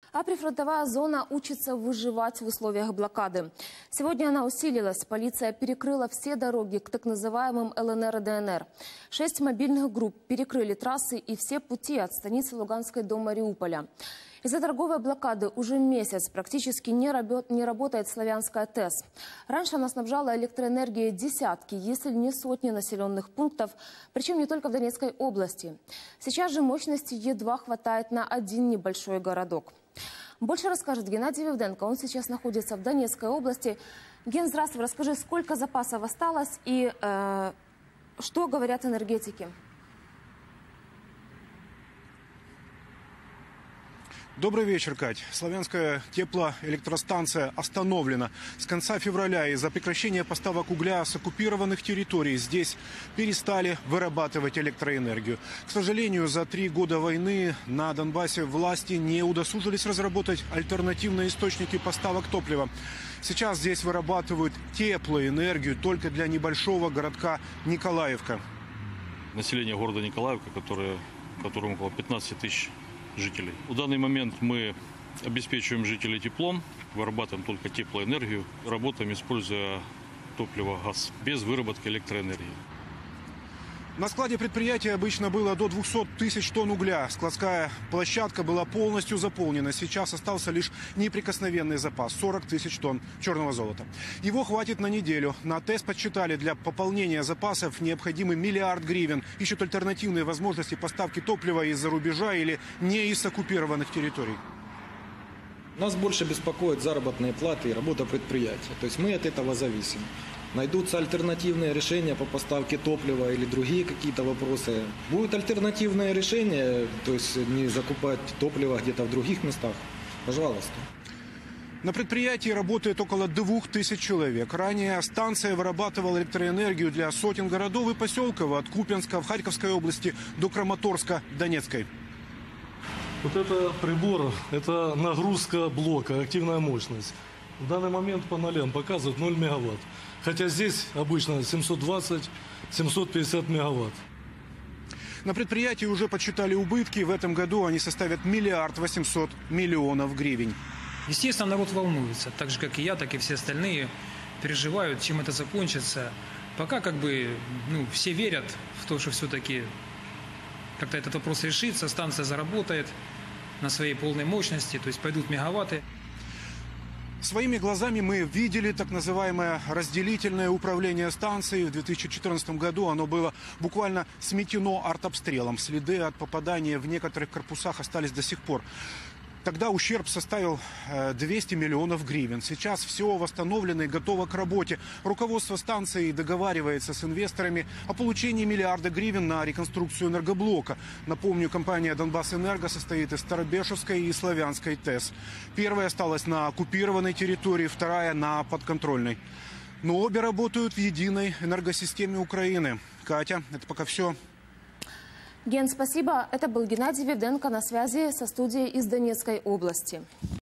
А прифронтовая зона учится выживать в условиях блокады. Сегодня она усилилась. Полиция перекрыла все дороги к так называемым ЛНР и ДНР. 6 мобильных групп перекрыли трассы и все пути от станицы Луганской до Мариуполя. Из-за торговой блокады уже месяц практически не работает Славянская ТЭС. Раньше она снабжала электроэнергией десятки, если не сотни населенных пунктов, причем не только в Донецкой области. Сейчас же мощности едва хватает на один небольшой городок. Больше расскажет Геннадий Вивденко. Он сейчас находится в Донецкой области. Ген, здравствуй. Расскажи, сколько запасов осталось и что говорят энергетики? Добрый вечер, Кать. Славянская теплоэлектростанция остановлена с конца февраля из-за прекращения поставок угля с оккупированных территорий. Здесь перестали вырабатывать электроэнергию. К сожалению, за 3 года войны на Донбассе власти не удосужились разработать альтернативные источники поставок топлива. Сейчас здесь вырабатывают теплоэнергию только для небольшого городка Николаевка. Население города Николаевка, которому около 15 тысяч жителей. В данный момент мы обеспечиваем жителей теплом, вырабатываем только теплоэнергию, работаем, используя топливо, газ, без выработки электроэнергии. На складе предприятия обычно было до 200 тысяч тонн угля. Складская площадка была полностью заполнена. Сейчас остался лишь неприкосновенный запас – 40 тысяч тонн черного золота. Его хватит на неделю. На ТЭС подсчитали, для пополнения запасов необходимы $1 миллиард гривен. Ищут альтернативные возможности поставки топлива из-за рубежа или не из оккупированных территорий. Нас больше беспокоят заработные платы и работа предприятия. То есть мы от этого зависим. Найдутся альтернативные решения по поставке топлива или другие какие-то вопросы. Будут альтернативные решения, то есть не закупать топливо где-то в других местах. Пожалуйста. На предприятии работает около 2000 человек. Ранее станция вырабатывала электроэнергию для сотен городов и поселков от Купянска в Харьковской области до Краматорска Донецкой. Вот это прибор, это нагрузка блока, активная мощность. В данный момент по нолям показывает 0 мегаватт. Хотя здесь обычно 720-750 мегаватт. На предприятии уже подсчитали убытки. В этом году они составят $1 миллиард 800 миллионов гривен. Естественно, народ волнуется. Так же, как и я, так и все остальные переживают, чем это закончится. Пока все верят в то, что все-таки как-то этот вопрос решится, станция заработает на своей полной мощности, то есть пойдут мегаватты. Своими глазами мы видели так называемое разделительное управление станцией. В 2014 году оно было буквально сметено артобстрелом. Следы от попадания в некоторых корпусах остались до сих пор. Тогда ущерб составил 200 миллионов гривен. Сейчас все восстановлено и готово к работе. Руководство станции договаривается с инвесторами о получении $1 миллиарда гривен на реконструкцию энергоблока. Напомню, компания «Донбассэнерго» состоит из Старобешевской и Славянской ТЭС. Первая осталась на оккупированной территории, вторая на подконтрольной. Но обе работают в единой энергосистеме Украины. Катя, это пока все. Ген, спасибо. Это был Геннадий Вивденко на связи со студией из Донецкой области.